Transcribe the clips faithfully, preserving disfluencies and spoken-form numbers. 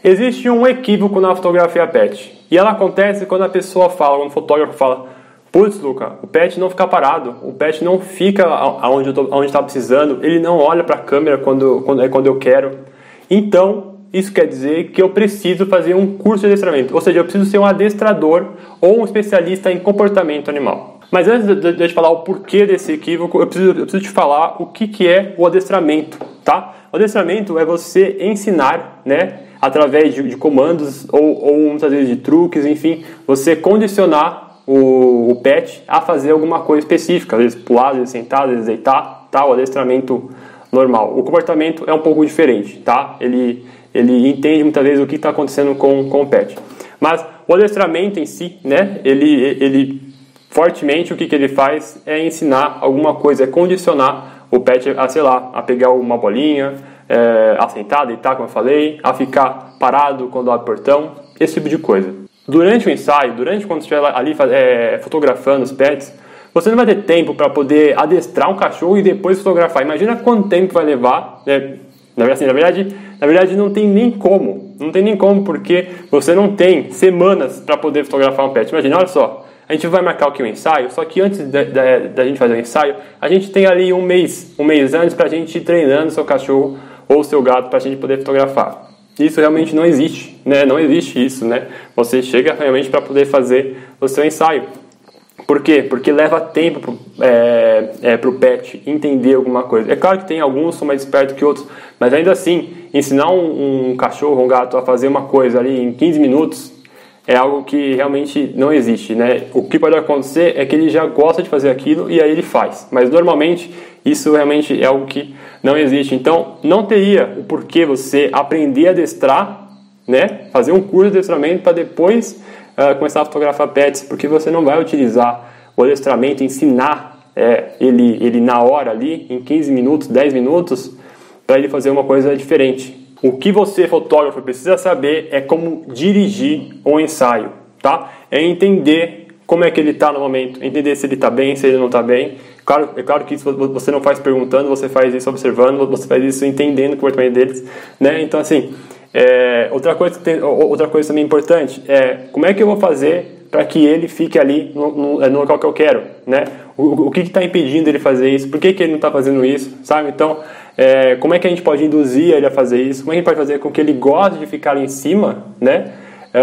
Existe um equívoco na fotografia pet. E ela acontece quando a pessoa fala, quando o fotógrafo fala: putz, Luca, o pet não fica parado, o pet não fica aonde eu tô, aonde está precisando, ele não olha para a câmera quando, quando, é quando eu quero. Então, isso quer dizer que eu preciso fazer um curso de adestramento, ou seja, eu preciso ser um adestrador ou um especialista em comportamento animal. Mas antes de, de eu te falar o porquê desse equívoco, eu preciso, eu preciso te falar o que, que é o adestramento, tá? O adestramento é você ensinar, né, através de, de comandos ou, ou muitas vezes de truques, enfim, você condicionar o, o pet a fazer alguma coisa específica, às vezes pular, às vezes sentar, às vezes deitar, tá? O adestramento normal. O comportamento é um pouco diferente, tá? Ele, ele entende muitas vezes o que está acontecendo com, com o pet. Mas o adestramento em si, né, ele, ele fortemente o que, que ele faz é ensinar alguma coisa, é condicionar o pet a, sei lá, a pegar uma bolinha, é, a sentar, deitar, como eu falei, a ficar parado quando abre o portão, esse tipo de coisa. Durante o ensaio, durante quando você estiver ali é, fotografando os pets, você não vai ter tempo para poder adestrar um cachorro e depois fotografar. Imagina quanto tempo vai levar, né? Na verdade, assim, na verdade, na verdade não tem nem como, não tem nem como, porque você não tem semanas para poder fotografar um pet. Imagina, olha só, a gente vai marcar aqui o ensaio, só que antes da, da, da gente fazer o ensaio, a gente tem ali um mês, um mês antes para a gente ir treinando o seu cachorro ou o seu gato para a gente poder fotografar. Isso realmente não existe, né? Não existe isso, né? Você chega realmente para poder fazer o seu ensaio. Por quê? Porque leva tempo para o é, é, pro pet entender alguma coisa. É claro que tem alguns que são mais espertos que outros, mas ainda assim, ensinar um, um cachorro, um gato a fazer uma coisa ali em quinze minutos é algo que realmente não existe, né? O que pode acontecer é que ele já gosta de fazer aquilo e aí ele faz. Mas normalmente isso realmente é algo que não existe. Então não teria o porquê você aprender a adestrar, né? Fazer um curso de adestramento para depois uh, começar a fotografar pets, porque você não vai utilizar o adestramento, ensinar é, ele, ele na hora ali, em quinze minutos, dez minutos, para ele fazer uma coisa diferente. O que você, fotógrafo, precisa saber é como dirigir um ensaio, tá? É entender como é que ele está no momento, entender se ele está bem, se ele não está bem. Claro, é claro que isso você não faz perguntando, você faz isso observando, você faz isso entendendo o comportamento deles, né? Então, assim, é, outra, coisa que tem, outra coisa também importante é como é que eu vou fazer para que ele fique ali no, no, no local que eu quero, né? O, o que está impedindo ele fazer isso? Por que, que ele não está fazendo isso, sabe? Então, é, como é que a gente pode induzir ele a fazer isso? Como é que a gente pode fazer com que ele goste de ficar ali em cima, né?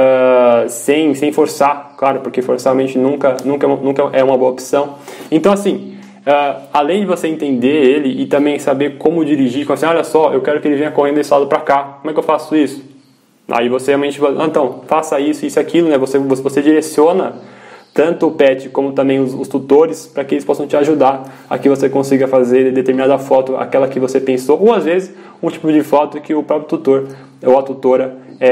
Uh, sem, sem forçar, claro, porque forçar a mente nunca, nunca, nunca é uma boa opção. Então, assim, uh, além de você entender ele e também saber como dirigir, como assim, olha só, eu quero que ele venha correndo desse lado para cá, como é que eu faço isso? Aí você realmente vai, ah, então, faça isso, isso e aquilo, né? Você, você direciona tanto o pet como também os, os tutores para que eles possam te ajudar a que você consiga fazer determinada foto, aquela que você pensou, ou às vezes um tipo de foto que o próprio tutor ou a tutora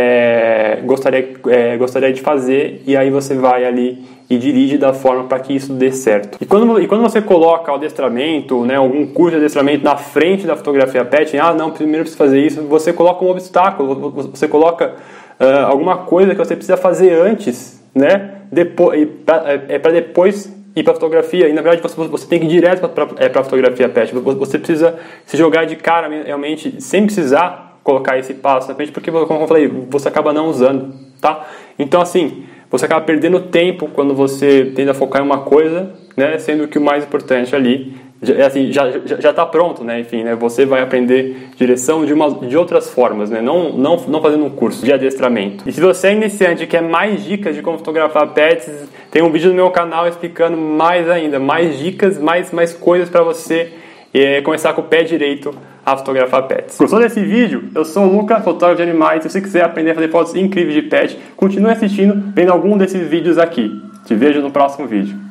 é, gostaria, é, gostaria de fazer, e aí você vai ali e dirige da forma para que isso dê certo. E quando, e quando você coloca o adestramento, né, algum curso de adestramento na frente da fotografia pet, ah não, primeiro preciso fazer isso, você coloca um obstáculo, você coloca uh, alguma coisa que você precisa fazer antes, né, depois, é para depois ir para a fotografia, e na verdade você, você tem que ir direto para é, a fotografia pet, você precisa se jogar de cara realmente, sem precisar colocar esse passo na frente, porque, como eu falei, você acaba não usando, tá? Então, assim, você acaba perdendo tempo quando você tenta focar em uma coisa, né? Sendo que o mais importante ali, já, assim, já já está pronto, né? Enfim, né? Você vai aprender direção de, uma, de outras formas, né? Não, não, não fazendo um curso de adestramento. E se você é iniciante e quer mais dicas de como fotografar pets, tem um vídeo no meu canal explicando mais ainda, mais dicas, mais, mais coisas para você é, começar com o pé direito a fotografar pets. Gostou desse vídeo? Eu sou o Luca, fotógrafo de animais. Se você quiser aprender a fazer fotos incríveis de pet, continue assistindo, vendo algum desses vídeos aqui. Te vejo no próximo vídeo.